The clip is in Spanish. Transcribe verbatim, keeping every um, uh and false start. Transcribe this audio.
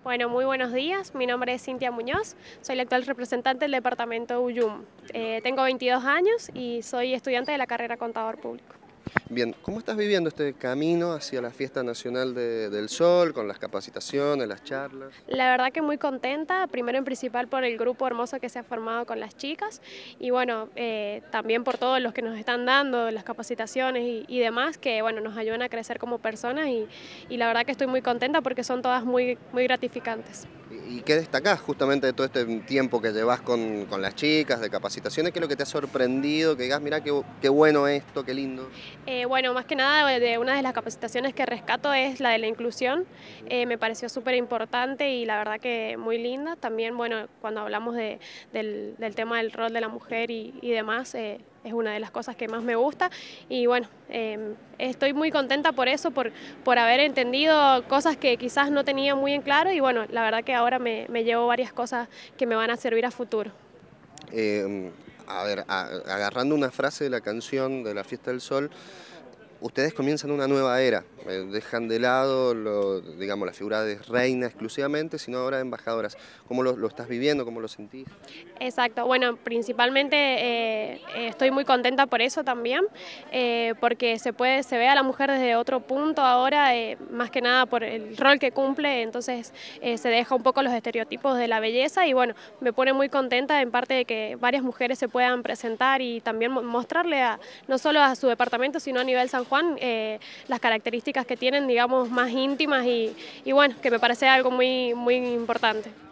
Bueno, muy buenos días. Mi nombre es Cintia Muñoz. Soy la actual representante del departamento Uyum. Eh, tengo veintidós años y soy estudiante de la carrera Contador Público. Bien, ¿cómo estás viviendo este camino hacia la Fiesta Nacional de- del Sol, con las capacitaciones, las charlas? La verdad que muy contenta, primero en principal por el grupo hermoso que se ha formado con las chicas y bueno, eh, también por todos los que nos están dando las capacitaciones y, y demás que bueno, nos ayudan a crecer como personas y, y la verdad que estoy muy contenta porque son todas muy, muy gratificantes. ¿Y y qué destacás justamente de todo este tiempo que llevas con, con las chicas, de capacitaciones? ¿Qué es lo que te ha sorprendido? Que digas, mirá qué, qué bueno esto, qué lindo. Eh, bueno, más que nada de una de las capacitaciones que rescato es la de la inclusión. Eh, me pareció súper importante y la verdad que muy linda. También, bueno, cuando hablamos de, del, del tema del rol de la mujer y, y demás, eh, es una de las cosas que más me gusta. Y bueno, eh, estoy muy contenta por eso, por, por haber entendido cosas que quizás no tenía muy en claro y bueno, la verdad que ahora me, me llevo varias cosas que me van a servir a futuro. Eh, a ver, a- agarrando una frase de la canción de la Fiesta del Sol, ustedes comienzan una nueva era, eh, dejan de lado lo, digamos, la figura de reina exclusivamente, sino ahora de embajadoras. ¿Cómo lo, lo estás viviendo? ¿Cómo lo sentís? Exacto, bueno, principalmente eh, eh, estoy muy contenta por eso también, eh, porque se puede, se ve a la mujer desde otro punto ahora, eh, más que nada por el rol que cumple, entonces eh, se deja un poco los estereotipos de la belleza y bueno, me pone muy contenta en parte de que varias mujeres se puedan presentar y también mo- mostrarle a, no solo a su departamento, sino a nivel San Juan, eh, las características que tienen, digamos, más íntimas y, y bueno, que me parece algo muy, muy importante.